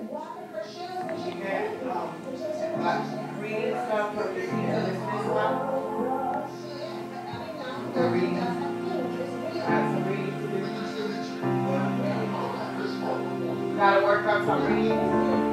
She had like reading stuff for the teacher that's missing out. The reading. I have some reading to do. Gotta work on some reading.